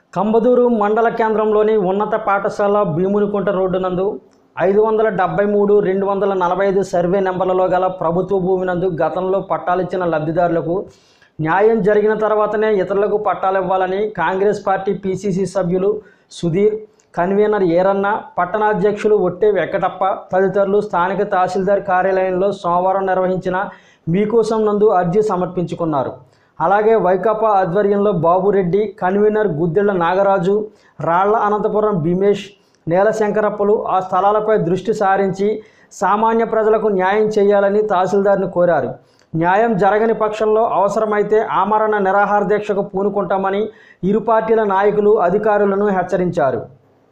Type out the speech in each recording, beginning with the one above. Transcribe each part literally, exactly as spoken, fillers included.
కంబదూరు మండల కేంద్రంలోని ఉన్నత పాఠశాల భీమునికుంట రోడ్డు నందు ఐదు వందల డెబ్బై మూడు రెండు వందల నలభై ఐదు సర్వే నెంబర్లలో గల ప్రభుత్వ భూమి నందు గతంలో పట్టాలిచ్చిన లబ్ధిదారులకు న్యాయం జరిగిన తర్వాతనే ఇతరులకు పట్టాలు ఇవ్వాలని కాంగ్రెస్ పార్టీ పీసీసీ సభ్యులు సుధీర్, కన్వీనర్ ఏరన్న, పట్టణాధ్యక్షులు ఒట్టే వెంకటప్ప తదితరులు స్థానిక తహసీల్దార్ కార్యాలయంలో సోమవారం నిర్వహించిన మీకోసం నందు అర్జీ సమర్పించుకున్నారు. అలాగే వైకాపా ఆధ్వర్యంలో బాబురెడ్డి, కన్వీనర్ గుద్దెళ్ల నాగరాజు, రాళ్ల అనంతపురం భీమేష్, నేలశంకరప్పలు ఆ స్థలాలపై దృష్టి సారించి సామాన్య ప్రజలకు న్యాయం చేయాలని తహసీల్దార్ను కోరారు. న్యాయం జరగని పక్షంలో అవసరమైతే ఆమరణ నిరాహార దీక్షకు పూనుకుంటామని ఇరు పార్టీల నాయకులు అధికారులను హెచ్చరించారు.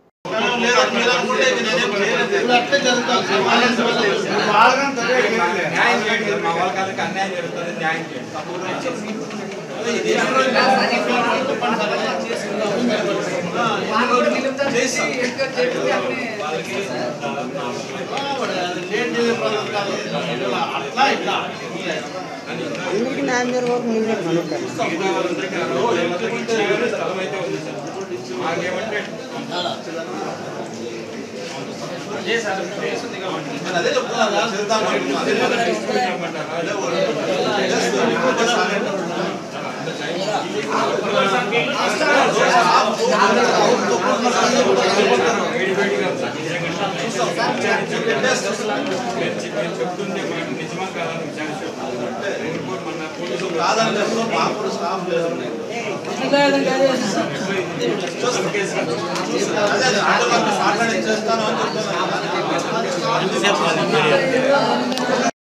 అదే చెప్తున్నా చేస్తాను అని చెప్తున్నా.